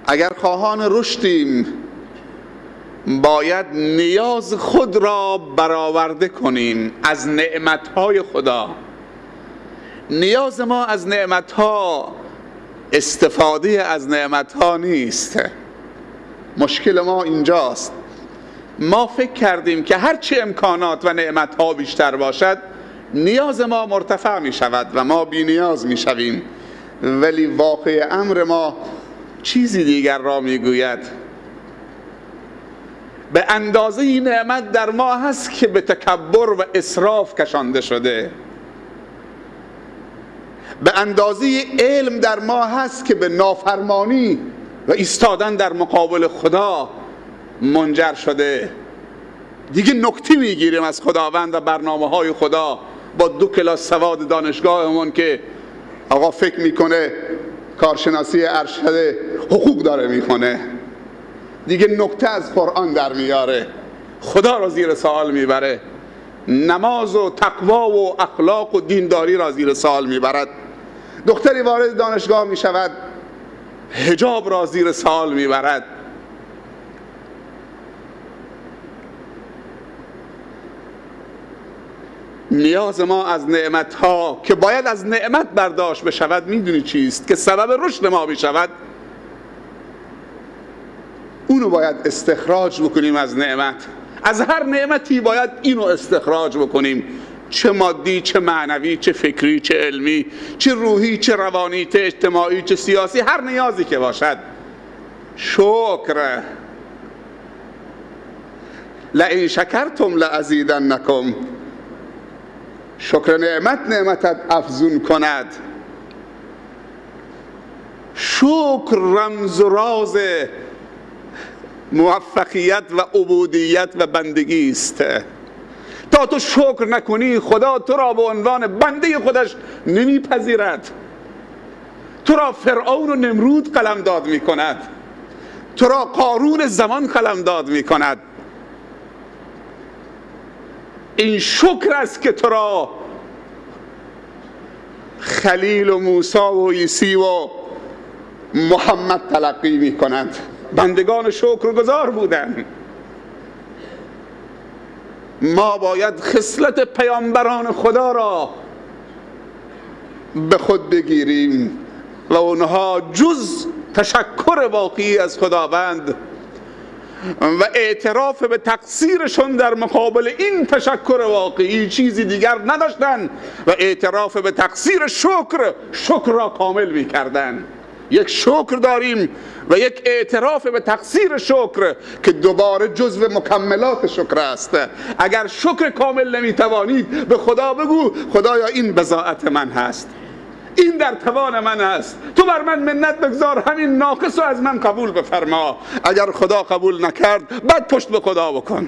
اگر خواهان رشدیم باید نیاز خود را برآورده کنیم از نعمتهای خدا. نیاز ما از نعمتها استفاده از نعمتها نیست. مشکل ما اینجاست. ما فکر کردیم که هرچی امکانات و نعمتها بیشتر باشد نیاز ما مرتفع می شود و ما بی نیاز می شویم، ولی واقع امر ما چیزی دیگر را می گوید. به اندازه این نعمت در ما هست که به تکبر و اسراف کشانده شده، به اندازه علم در ما هست که به نافرمانی و ایستادن در مقابل خدا منجر شده. دیگه نکته میگیریم از خداوند و برنامه های خدا با 2 کلاس سواد دانشگاهمون که آقا فکر میکنه کارشناسی ارشد حقوق داره میکنه، دیگه نکته از قرآن در میاره، خدا را زیر سوال میبره، نماز و تقوا و اخلاق و دینداری را زیر سوال میبرد. دختری وارد دانشگاه میشود حجاب را زیر سوال میبرد. نیاز ما از نعمت ها که باید از نعمت برداشت بشود میدونی چیست؟ که سبب رشد ما بشود. اونو باید استخراج بکنیم از نعمت. از هر نعمتی باید اینو استخراج بکنیم، چه مادی، چه معنوی، چه فکری، چه علمی، چه روحی، چه روانی، چه اجتماعی، چه سیاسی، هر نیازی که باشد. شکر. لئن شکرتم لازیدنکم. شکر نعمتت افزون کند. شکر رمز و راز موفقیت و عبودیت و بندگی است. تا تو شکر نکنی خدا تو را به عنوان بنده خودش نمیپذیرد. تو را فرعون و نمرود قلمداد می کند، تو را قارون زمان قلمداد می کند. این شکر است که تو را خلیل و موسی و عیسی و محمد تلقی می کند. بندگان شکرگزار بودند. ما باید خصلت پیامبران خدا را به خود بگیریم و اونها جز تشکر واقعی از خداوند و اعتراف به تقصیرشون در مقابل این تشکر واقعی چیزی دیگر نداشتن و اعتراف به تقصیر شکر را کامل می‌کردند. یک شکر داریم و یک اعتراف به تقصیر شکر که دوباره جزو مکملات شکر است. اگر شکر کامل نمیتوانید به خدا بگو خدایا این بضاعت من هست، این در توان من است، تو بر من منت بگذار، همین ناقص رو از من قبول بفرما. اگر خدا قبول نکرد بعد پشت به خدا بکن.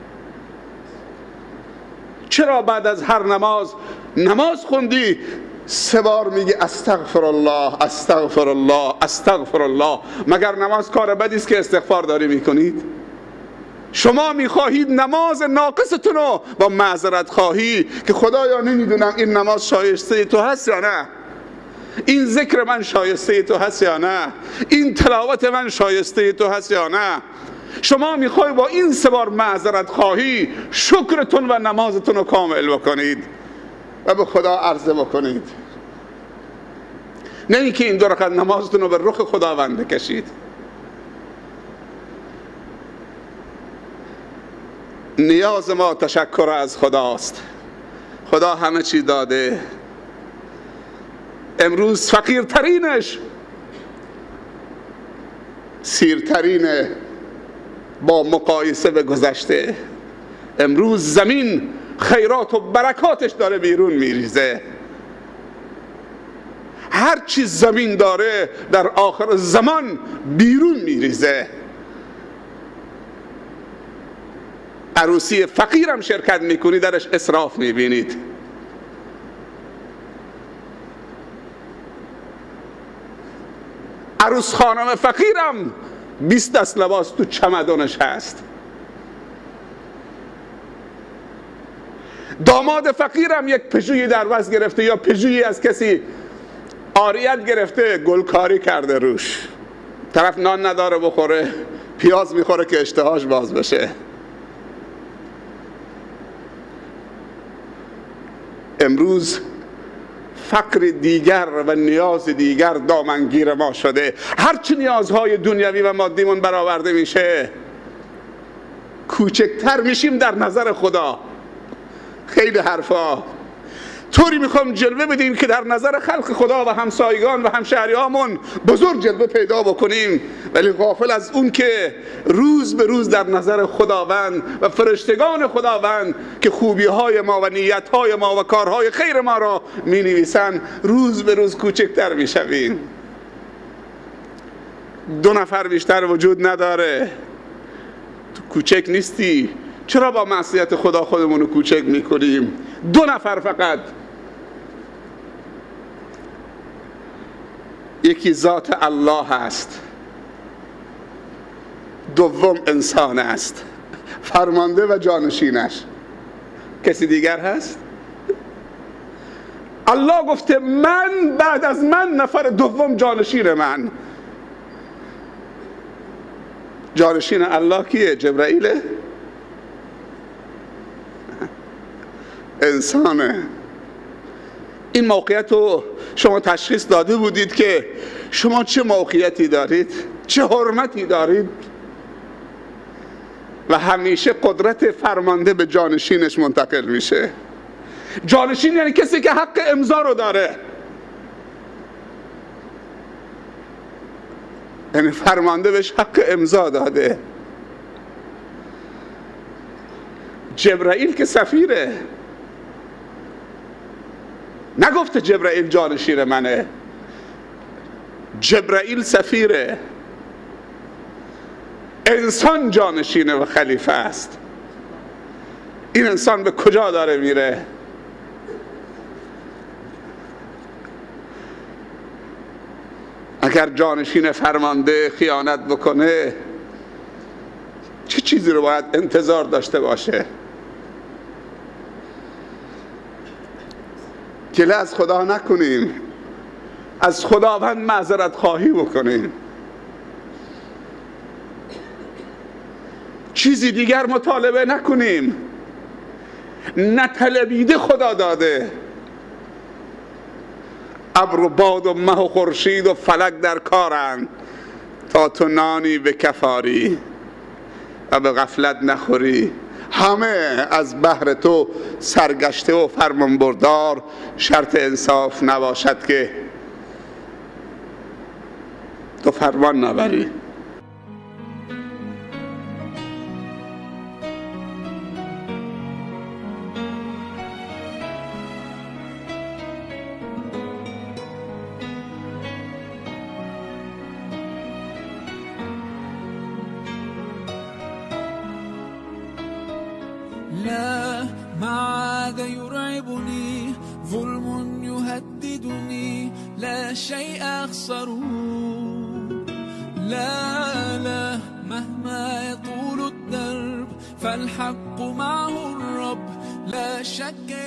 چرا بعد از هر نماز خوندی 3 بار میگی استغفر الله استغفر الله استغفر الله؟ مگر نماز کار بدی است که استغفار داری میکنید؟ شما میخواهید نماز ناقصتون رو با معذرت خواهی که خدایا نمیدونم این نماز شایسته تو هست یا نه، این ذکر من شایسته تو هست یا نه، این تلاوت من شایسته تو هست یا نه. شما میخوای با این 3 بار معذرت خواهی شکرتون و نمازتون رو کامل بکنید و به خدا عرضه بکنید، نه اینکه این 2 رکعت نمازتون رو به رخ خداوند بکشید. نیاز ما تشکر از خداست. خدا همه چی داده. امروز فقیرترینش سیرترینه با مقایسه به گذشته. امروز زمین خیرات و برکاتش داره بیرون میریزه. هر چی زمین داره در آخر زمان بیرون میریزه. عروسی فقیرم شرکت میکنی درش اسراف میبینید. عروس خانم فقیرم 20 دست لباس تو چمدانش هست. داماد فقیرم یک پژویی در وز گرفته یا پژویی از کسی عاریت گرفته، گلکاری کرده روش، طرف نان نداره بخوره، پیاز میخوره که اشتهاش باز بشه. امروز فقر دیگر و نیاز دیگر دامنگیر ما شده. هرچی نیازهای دنیوی و مادیمون برآورده میشه کوچکتر میشیم در نظر خدا. خیلی حرفا طوری میخوام جلوه بدیم که در نظر خلق خدا و همسایگان و همشهریامون بزرگ جلوه پیدا بکنیم، ولی غافل از اون که روز به روز در نظر خداوند و فرشتگان خداوند که خوبیهای ما و نیتهای ما و کارهای خیر ما را می نویسن روز به روز کوچکتر می شویم. 2 نفر بیشتر وجود نداره. تو کوچک نیستی. چرا با معصیت خدا خودمون رو کوچک می کنیم؟ 2 نفر فقط. یکی ذات الله است، دوم انسان است، فرمانده و جانشینش. کسی دیگر هست؟ الله گفته من بعد از من نفر دوم جانشین من. جانشین الله کیه؟ جبرائیله؟ انسانه. این موقعیت رو شما تشخیص داده بودید که شما چه موقعیتی دارید، چه حرمتی دارید؟ و همیشه قدرت فرمانده به جانشینش منتقل میشه. جانشین یعنی کسی که حق امضا رو داره، یعنی فرمانده بهش حق امضا داده. جبرائیل که سفیره، نگفته جبرائیل جانشین منه، جبرائیل سفیره. انسان جانشینه و خلیفه است. این انسان به کجا داره میره؟ اگر جانشین فرمانده خیانت بکنه چه چیزی رو باید انتظار داشته باشه؟ گله از خدا نکنیم، از خداوند معذرت خواهی بکنیم. چیزی دیگر مطالبه نکنیم. نطلبیده خدا داده. ابر و باد و مه و خورشید و فلک در کارند تا تو نانی به کفاری و به غفلت نخوری. همه از بحر تو سرگشته و فرمان بردار. شرط انصاف نباشد که تو فرمان نبری. لا ما عاد يرعبني ظلم يهددني لا شيء أخسره لا مهما يطول الدرب فالحق معه الرب لا شك